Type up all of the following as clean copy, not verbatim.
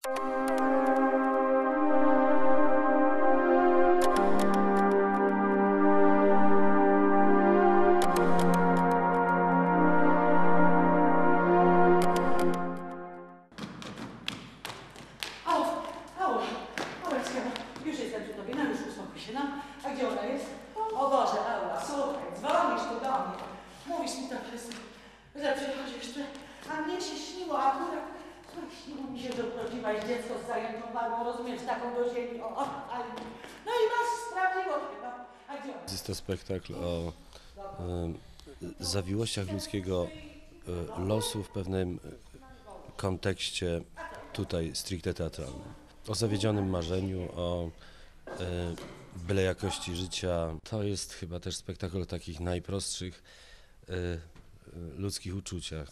Już jestem przy tobie, no już uspokój się, no. A gdzie ona jest? O Boże, Aula, słuchaj, dzwonisz tu do mnie. Mówisz mi to wszystko, że przychodzisz ty, a mnie się śniło akurat. Słuchaj, śniło mi się, że urodziłaś dziecko z zajętą barwą, rozumiesz, taką do ziemi, no i masz, sprawdziło się, no. A gdzie ona? Jest to spektakl o zawiłościach ludzkiego losu w pewnym kontekście tutaj stricte teatralnym. O zawiedzionym marzeniu, o byle jakości życia. To jest chyba też spektakl o takich najprostszych ludzkich uczuciach,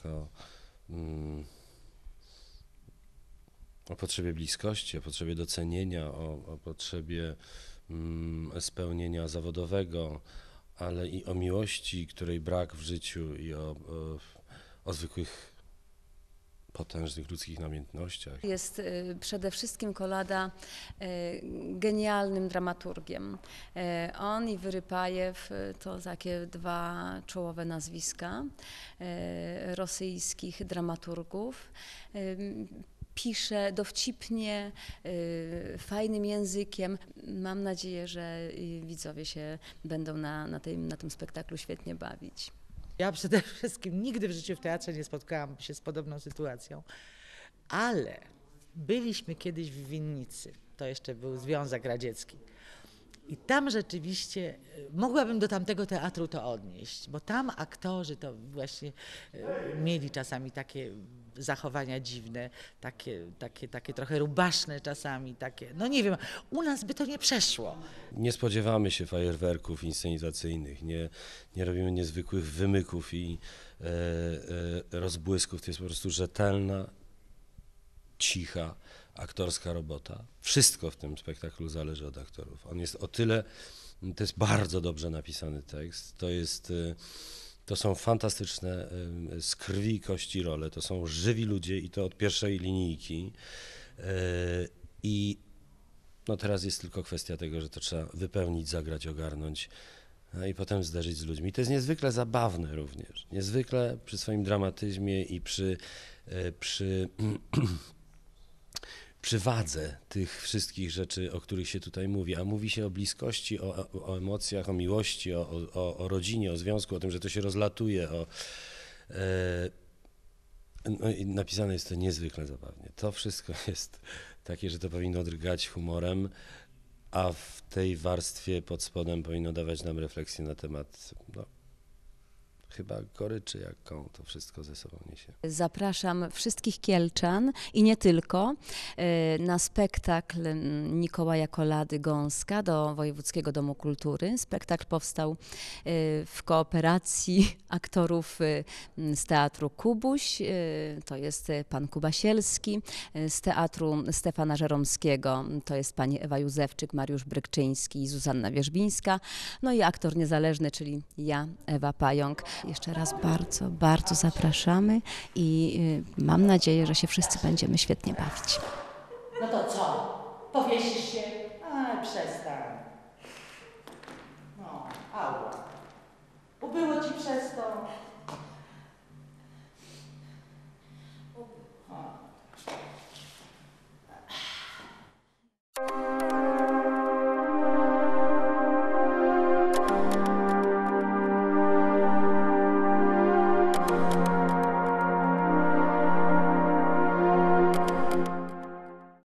o potrzebie bliskości, o potrzebie docenienia, o potrzebie spełnienia zawodowego, ale i o miłości, której brak w życiu, i o zwykłych potężnych ludzkich namiętnościach. Jest przede wszystkim Kolada genialnym dramaturgiem. On i Wyrypajew to takie dwa czołowe nazwiska rosyjskich dramaturgów. Pisze dowcipnie, fajnym językiem. Mam nadzieję, że widzowie się będą na tym spektaklu świetnie bawić. Ja przede wszystkim nigdy w życiu w teatrze nie spotkałam się z podobną sytuacją, ale byliśmy kiedyś w Winnicy, to jeszcze był Związek Radziecki. I tam rzeczywiście mogłabym do tamtego teatru to odnieść, bo tam aktorzy to właśnie mieli czasami takie zachowania dziwne, takie trochę rubaszne czasami, takie, no nie wiem, u nas by to nie przeszło. Nie spodziewamy się fajerwerków inscenizacyjnych, nie robimy niezwykłych wymyków i rozbłysków. To jest po prostu rzetelna, cicha, aktorska robota. Wszystko w tym spektaklu zależy od aktorów. On jest o tyle, to jest bardzo dobrze napisany tekst, to są fantastyczne z krwi i kości role, to są żywi ludzie i to od pierwszej linijki. I no teraz jest tylko kwestia tego, że to trzeba wypełnić, zagrać, ogarnąć, no i potem zderzyć z ludźmi. To jest niezwykle zabawne również, niezwykle przy swoim dramatyzmie i przy wadze tych wszystkich rzeczy, o których się tutaj mówi, a mówi się o bliskości, o emocjach, o miłości, o rodzinie, o związku, o tym, że to się rozlatuje, no i napisane jest to niezwykle zabawnie. To wszystko jest takie, że to powinno drgać humorem, a w tej warstwie pod spodem powinno dawać nam refleksję na temat, no, chyba goryczy, jaką to wszystko ze sobą niesie. Zapraszam wszystkich Kielczan i nie tylko na spektakl Mikołaja Kolady Gąska do Wojewódzkiego Domu Kultury. Spektakl powstał w kooperacji aktorów z Teatru Kubuś, to jest pan Kuba Sielski, z Teatru Stefana Żeromskiego, to jest pani Ewa Józefczyk, Mariusz Brykczyński i Zuzanna Wierzbińska, no i aktor niezależny, czyli ja, Ewa Pająk. Jeszcze raz bardzo, bardzo zapraszamy i mam nadzieję, że się wszyscy będziemy świetnie bawić. No to co? Powiesisz się? A, przestań. No, Aula. Ubyło ci przez to.